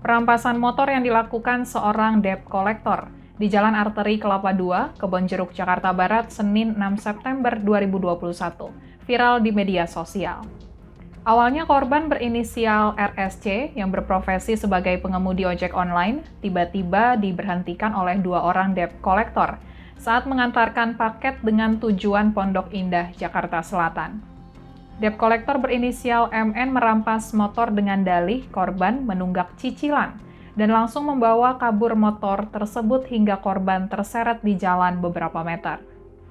Perampasan motor yang dilakukan seorang debt collector di Jalan Arteri Kelapa II, Kebonjeruk, Jakarta Barat, Senin 6 September 2021, viral di media sosial. Awalnya korban berinisial RSC yang berprofesi sebagai pengemudi ojek online tiba-tiba diberhentikan oleh dua orang debt collector saat mengantarkan paket dengan tujuan Pondok Indah, Jakarta Selatan. Debt collector berinisial MN merampas motor dengan dalih korban menunggak cicilan dan langsung membawa kabur motor tersebut hingga korban terseret di jalan beberapa meter.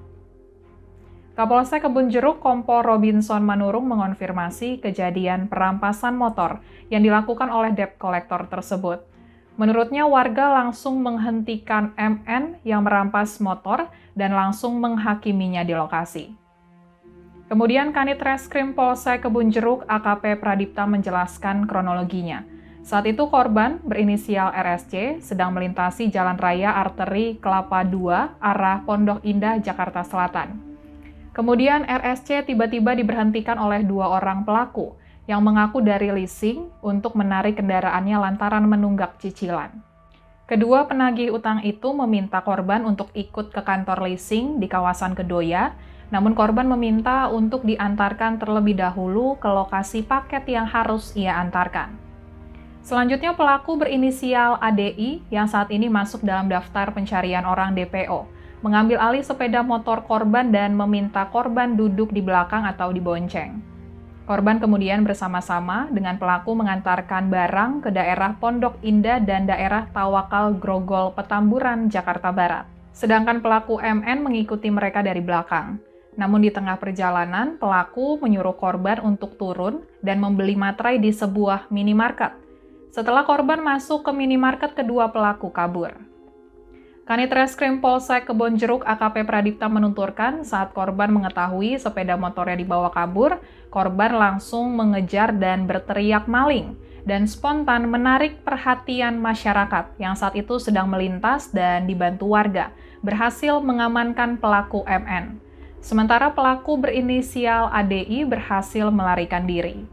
Kapolsek Kebonjeruk Kompol Robinson Manurung mengonfirmasi kejadian perampasan motor yang dilakukan oleh debt collector tersebut. Menurutnya, warga langsung menghentikan MN yang merampas motor dan langsung menghakiminya di lokasi. Kemudian Kanit Reskrim Polsek Kebonjeruk AKP Pradipta menjelaskan kronologinya. Saat itu korban berinisial RSC sedang melintasi Jalan Raya Arteri Kelapa II arah Pondok Indah, Jakarta Selatan. Kemudian RSC tiba-tiba diberhentikan oleh dua orang pelaku yang mengaku dari leasing untuk menarik kendaraannya lantaran menunggak cicilan. Kedua penagih utang itu meminta korban untuk ikut ke kantor leasing di kawasan Kedoya, namun korban meminta untuk diantarkan terlebih dahulu ke lokasi paket yang harus ia antarkan. Selanjutnya pelaku berinisial ADI yang saat ini masuk dalam daftar pencarian orang DPO, mengambil alih sepeda motor korban dan meminta korban duduk di belakang atau dibonceng. Korban kemudian bersama-sama dengan pelaku mengantarkan barang ke daerah Pondok Indah dan daerah Tawakal Grogol Petamburan, Jakarta Barat. Sedangkan pelaku MN mengikuti mereka dari belakang. Namun di tengah perjalanan, pelaku menyuruh korban untuk turun dan membeli materai di sebuah minimarket. Setelah korban masuk ke minimarket, kedua pelaku kabur. Kanit Reskrim Polsek Kebonjeruk AKP Pradipta menuturkan saat korban mengetahui sepeda motornya dibawa kabur, korban langsung mengejar dan berteriak maling dan spontan menarik perhatian masyarakat yang saat itu sedang melintas dan dibantu warga, berhasil mengamankan pelaku MN. Sementara pelaku berinisial ADI berhasil melarikan diri.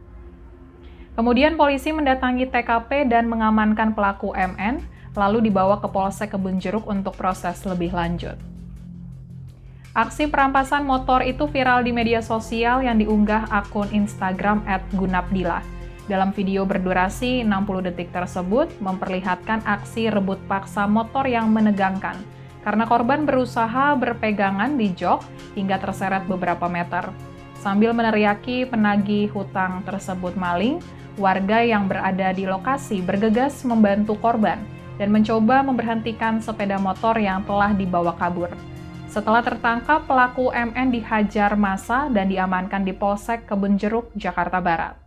Kemudian polisi mendatangi TKP dan mengamankan pelaku MN, lalu dibawa ke Polsek Kebonjeruk untuk proses lebih lanjut. Aksi perampasan motor itu viral di media sosial yang diunggah akun Instagram @gunapdilah. Dalam video berdurasi 60 detik tersebut memperlihatkan aksi rebut paksa motor yang menegangkan, karena korban berusaha berpegangan di jok hingga terseret beberapa meter. Sambil meneriaki penagih hutang tersebut maling, warga yang berada di lokasi bergegas membantu korban dan mencoba memberhentikan sepeda motor yang telah dibawa kabur. Setelah tertangkap, pelaku MN dihajar massa dan diamankan di Polsek Kebonjeruk, Jakarta Barat.